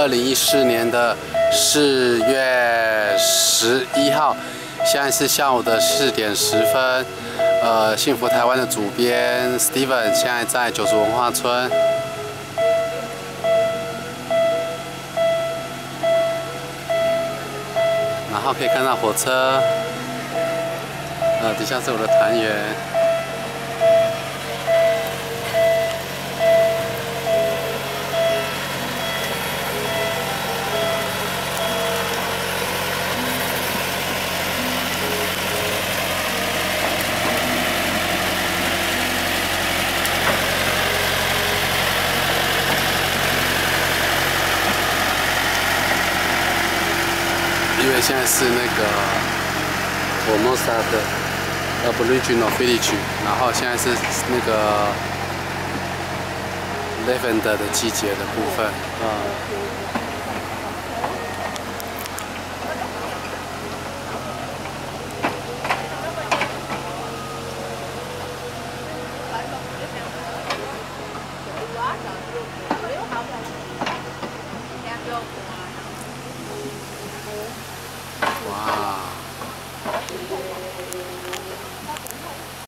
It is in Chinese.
2014年的4月11号，现在是下午的4点10分。幸福台湾的主编 Steven 现在在九族文化村。然后可以看到火车，底下是我的团员。 因为现在是那个Formosa的Aboriginal Village， 然后现在是那个 Lavender 的季节的部分，